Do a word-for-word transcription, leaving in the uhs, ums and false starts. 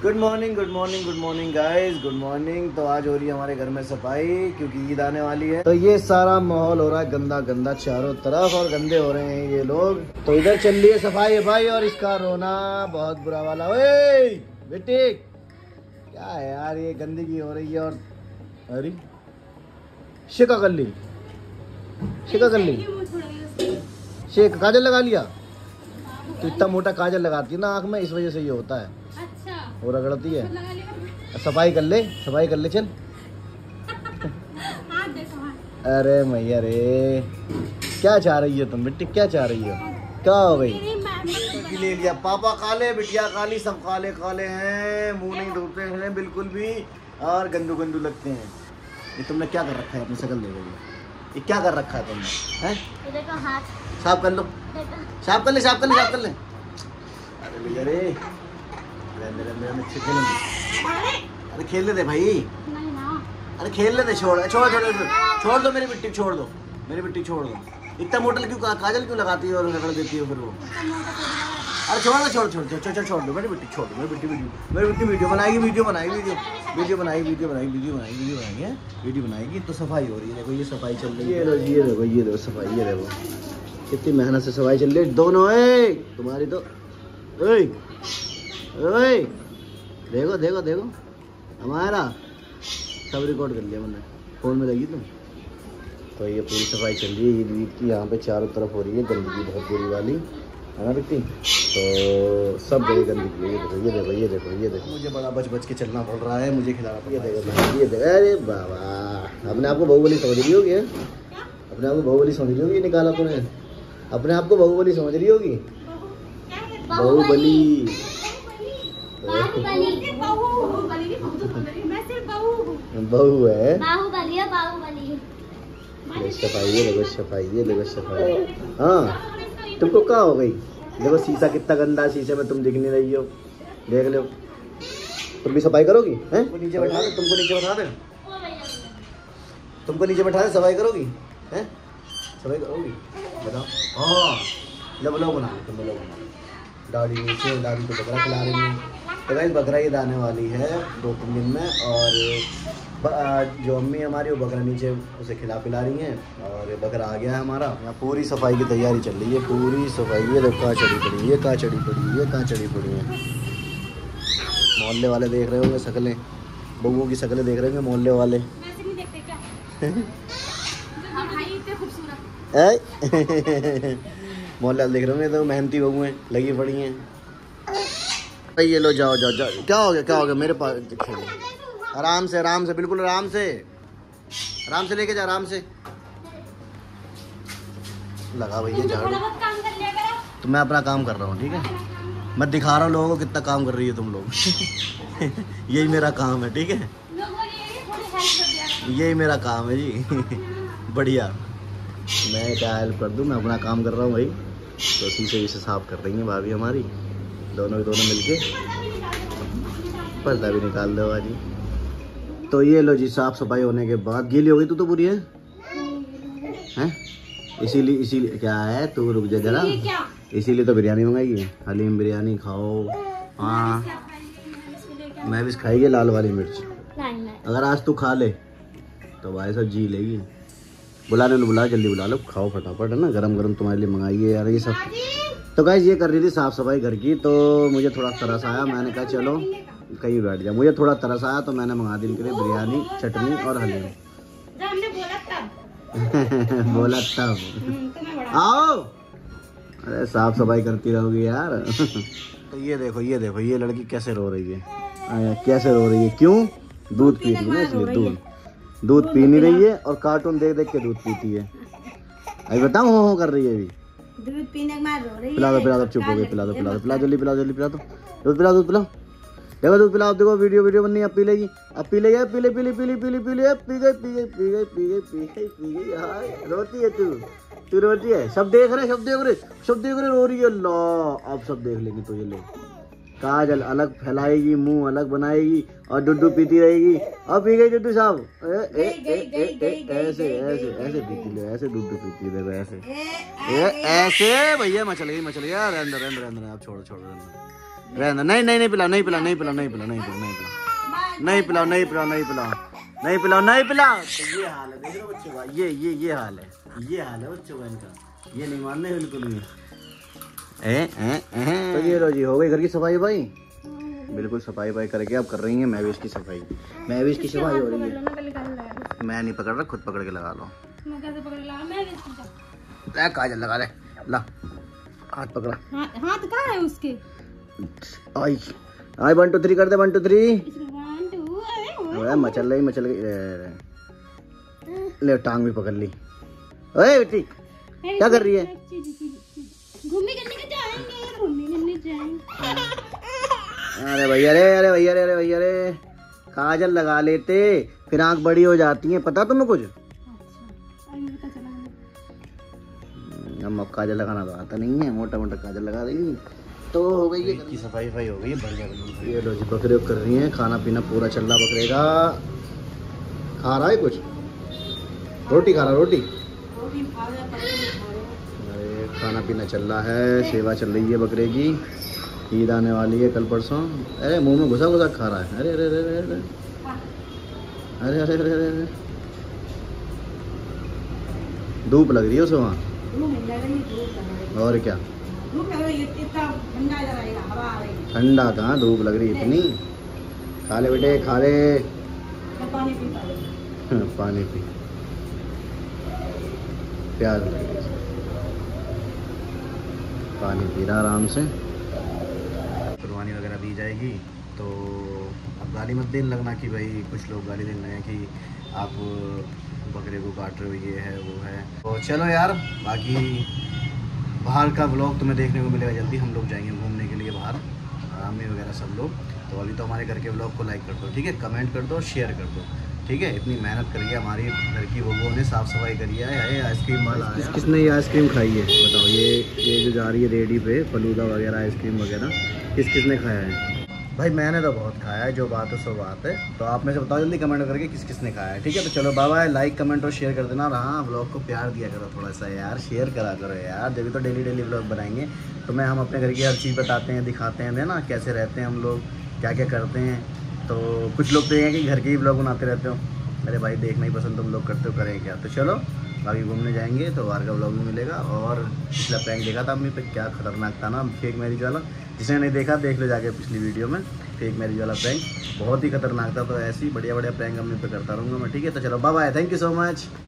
Good morning good morning good morning guys, good morning. तो आज हो रही है हमारे घर में सफाई क्योंकि ईद आने वाली है। तो ये सारा माहौल हो रहा है गंदा गंदा चारों तरफ और गंदे हो रहे हैं ये लोग। तो इधर चल रही है सफाई है भाई और इसका रोना बहुत बुरा वाला। ओए बेटे क्या है यार, ये गंदगी हो रही है। और अरे शिका कर ली, शिका कर ली, शेख काजल लगा लिया। तो इतना मोटा काजल लगाती है ना आँख में, इस वजह से ये होता है। अच्छा। वो रगड़ती है। सफाई कर ले, सफाई कर ले चल। अरे मैया रे, क्या चाह रही हो तुम बेटी, क्या चाह रही हो? क्या हो गई? ले लिया पापा काले, बिटिया काली, सब काले काले हैं, मुंह नहीं धोते हैं बिल्कुल भी और गंदू गंदू लगते हैं। ये तुमने क्या कर रखा है अपनी शक्ल देखो, ये क्या कर रखा है तुमने? हैं? देखो हाथ साफ कर लो, साफ कर ले, साफ कर ले, साफ कर ले। अरे भैया रे, रहने रहने रहने खेलेंगे। अरे खेलने दे भाई, नहीं ना। अरे खेलने दे, छोड़ छोड़ छोड़ छोड़ दो मेरी मिट्टी, छोड़ दो मेरी मिट्टी, छोड़ दो। इतना मोटल क्यों, काजल क्यों लगाती है और रगड़ देती है फिर वो? अरे छोड़ दो, छोड़ छोड़ छोड़ छोड़ छोड़ दो मेरी मिट्टी, छोड़ दो मेरी मिट्टी। वीडियो मेरी मिट्टी वीडियो बनाएगी, वीडियो बनाएगी, वीडियो वीडियो बनाएगी, वीडियो बनाएगी, वीडियो बनाएगी, वीडियो बनाएगी, वीडियो बनाएगी। तो सफाई हो रही है, देखो ये सफाई चल रही है। ये देखो, ये देखो, ये देखो सफाई, ये देखो कितनी मेहनत से सफाई चल रही है। दोनों ए तुम्हारी तो ओए ओए, देखो देखो देखो हमारा सब रिकॉर्ड कर लिया मैंने, फोन में लगी तुम। तो ये पूरी सफाई चल रही है ईद वीद की, यहाँ पे चारों तरफ हो रही है गंदगी बहुत बुरी वाली, है ना बेटी? तो सब जगह गंदगी है। ये देखो ये देखो ये देखो ये देखो, मुझे बड़ा बच बच के चलना पड़ रहा है, मुझे खिलाना पड़ रहा है। ये देखो ये देखो, अरे बाबा अपने आप को बाहुबली समझ रही होगी, अपने आप को बाहुबली समझ रही होगी। निकाला तूने अपने आप को बाहुबली समझ रही होगी, बाहुबली। बहू है, बाहुबली है, बाहुबली। सफाई, ये देखो सफाई, ये देखो सफाई। हाँ तुमको क्या हो गई? देखो शीशा कितना गंदा, शीशे में तुम दिख नहीं रही हो, देख लो। तुम भी सफाई करोगी? हैं? नीचे बैठा दे, तुमको नीचे बैठा दे, तुमको नीचे बैठा दे, सफाई करोगी? हैं? सफाई करोगी? बताओ। हाँ लो लो बना तुम, लो बना। दाढ़ी नीचे, दाढ़ी तो बकरा खिला रही है। तो गाइस बकरा ईद आने वाली है दो तीन दिन में, और जो अम्मी हमारी वो बकरा नीचे उसे खिला पिला रही हैं और बकरा आ गया है हमारा। यहाँ पूरी सफाई की तैयारी चल रही है, पूरी सफाई। ये देखो कहाँ चढ़ी पड़ी, ये कहाँ चढ़ी पड़ी, ये कहाँ चढ़ी पड़ी है। मोहल्ले वाले देख रहे होंगे शक्लें, बबुओं की शक्लें देख रहे होंगे मोहल्ले वाले। वैसे नहीं देखते क्या? भाई इतने खूबसूरत। मोहल्ले वाले देख रहे होंगे, तो मेहनती बबू हैं, लगी पड़ी हैं। ये लो जाओ जाओ जाओ, क्या हो गया क्या हो गया? मेरे पास आराम से, आराम से, बिल्कुल आराम से, आराम से लेके जा, आराम से लगा भैया झाड़ू। तो मैं अपना काम कर रहा हूँ, ठीक है? मैं दिखा रहा हूँ लोगों को कितना काम कर रही है तुम लोग। यही मेरा काम है, ठीक है? यही मेरा काम है जी। बढ़िया, मैं क्या हेल्प कर दूँ, मैं अपना काम कर रहा हूँ भाई। तो शीशे वीशे साफ कर रही हैं भाभी हमारी, दोनों के दोनों मिलके। पर्दा भी निकाल दो भाजी। तो ये लो जी, साफ सफाई होने के बाद गीली हो गई तू तो पूरी है, हैं? इसीलिए इसीलिए क्या है, तू रुक जा जरा, इसीलिए तो बिरयानी मंगाई, हलीम बिरयानी खाओ। हाँ मैं भी खाएगी लाल वाली मिर्च, अगर आज तू खा ले तो भाई साहब जी लेगी। बुलाने लो, बुला जल्दी बुला लो, खाओ फटाफट, है ना? गरम गरम तुम्हारे लिए मंगाई है यार ये सब। तो गाइस ये कर रही थी साफ सफाई घर की, तो मुझे थोड़ा तरस आया, मैंने कहा चलो कहीं बैठ जा। मुझे थोड़ा तरस आया तो मैंने मंगा दी इनके लिए बिरयानी, चटनी और हलीम। बोला तब आओ, अरे साफ सफाई करती रहोगी यार। तो ये देखो ये देखो ये लड़की कैसे रो रही है, आया कैसे रो रही है, क्यों? दूध पी रही है ना, इसलिए दूध दूध पी नहीं रही है और कार्टून देख देख के दूध पीती है। अभी बताओ हो हो कर रही है, अभी दूध पीने के बाद रो रही है। पिला दो पिला दो, चुप हो गई, पिला दो पिला दो पिला जल्दी पिला जल्दी पिला दो, दूध पिला दूध पिलाओ, देखो दूध पिलाओ, देखो वीडियो वीडियो बननी है, अब पी लेगी, अब पी लेगी, पी ले पी ले पी ले पी ले पी ले, पी गई पी गई पी गई पी गई पी गई पी गई। यार रोती है तू, तू रोती है, सब देख रहे, सब देख रहे, सब देख रहे, रो रही है। अल्लाह अब सब देख लेंगे। तो ये ले काजल अलग फैलाएगी, मुंह अलग बनाएगी और दुद्धू पीती रहेगी। अब पी गई दुद्धू साहब, ऐसे ऐसे ऐसे पीती ले, ऐसे दुद्धू पीती है, देखो ऐसे ऐसे। भैया मचल गई मचल गया, अंदर अंदर अंदर आप छोड़ो छोड़ो अंदर। रहना, नहीं नहीं नहीं पिलाओ, नहीं पिलाओ, नहीं पिलाओ, नहीं पिलाओ, नहीं पिलाओ, नहीं पिलाओ, नहीं पिलाओ, नहीं पिलाओ, नहीं पिलाओ, नहीं पिलाओ, नहीं पिलाओ। तो ये हाल है, देख रहे हो बच्चों का, ये ये ये हाल है, ये हाल है बच्चों का इनका, ये नहीं मानने बिल्कुल भी। ए ए ए तो ये लो जी, हो गई घर की सफाई भाई, बिल्कुल सफाई वफाई करके अब कर रही है महवेश की सफाई। महवेश की सफाई हो रही है, मैं नहीं पकड़ रहा, खुद पकड़ के लगा लो। मैं कैसे पकड़ ला? मैं ले काजल लगा ले, ला हाथ पकड़ा। हां हाथ कहां है उसके? आई आई वन टू थ्री कर दे, one two three. One two अरे मचल रही, मचल गई, ले टांग भी पकड़ ली। ओए बेटी क्या कर रही है? घूमने करने के जाएंगे, घूमने करने जाएंगे। अरे भैया रे, अरे भैया रे, अरे भैया रे, काजल लगा लेते फिर आंख बड़ी हो जाती है, पता तुम्हें कुछ? हम काजल लगाना तो आता नहीं है, मोटा मोटा काजल लगा देंगी तो हो गई है की सफाई वफाई हो गई है, बढ़िया। ये लो जी बकरे कर रही हैं, खाना पीना पूरा चल रहा बकरे का। खा रहा है कुछ, रोटी खा रहा, रोटी। अरे खाना पीना चल रहा है, सेवा चल रही है बकरे की, ईद आने वाली है कल परसों। अरे मुंह में घुसा घुसा खा रहा है, अरे अरे अरे अरे अरे अरे अरे अरे अरे धूप लग रही है उसे वहाँ, और क्या ठंडा कहाँ, धूप लग रही है इतनी। खा ले बेटे, खा ले, पानी पी, प्याज पानी पी रहा आराम से। कुर्बानी वगैरह दी जाएगी तो अब गाली मत देने लगना कि भाई कुछ लोग गाली देने लगे कि आप बकरे को काट रहे हो, ये है वो है। तो चलो यार, बाकी बाहर का व्लॉग तुम्हें देखने को मिलेगा जल्दी। हम लोग जाएंगे घूमने के लिए बाहर, आरामी वगैरह सब लोग। तो अभी तो हमारे घर के व्लॉग को लाइक कर दो, ठीक है, कमेंट कर दो, शेयर कर दो, ठीक है। इतनी मेहनत करी है हमारी घर की बबुओं ने, साफ़ सफाई करी है। आइसक्रीम वाला किस किसने ये आइसक्रीम खाई है बताओ? ये ये जो जा रही है रेडी पे फलूदा वगैरह आइसक्रीम वगैरह, किस किसने खाया है? भाई मैंने तो बहुत खाया है, जो बात है सो बात है। तो आप में से बताओ जल्दी कमेंट करके किस किसने खाया है, ठीक है। तो चलो बाय बाय, लाइक कमेंट और शेयर कर देना। और हाँ, व्लॉग को प्यार दिया करो थोड़ा सा यार, शेयर करा करो यार, जब भी तो डेली डेली व्लॉग बनाएंगे तो मैं हम अपने घर की हर चीज़ बताते हैं, दिखाते हैं ना, कैसे रहते हैं हम लोग, क्या क्या करते हैं। तो कुछ लोग तो ये हैं कि घर के ही व्लॉग बनाते रहते हो। अरे भाई देखना ही पसंद तुम लोग करते हो, करें क्या। तो चलो बाकी घूमने जाएंगे तो बाहर का व्लॉग भी मिलेगा। और पिछला प्रैंक देखा था हमने पे, क्या खतरनाक था ना, फेक मैरिज वाला। जिसने नहीं देखा देख लो जाके पिछली वीडियो में, फेक मैरिज वाला प्रैंक बहुत ही खतरनाक था। तो ऐसे ही बढ़िया बढ़िया प्रैंक हमने पे करता रहूँगा मैं, ठीक है। तो चलो bye bye, thank you so much.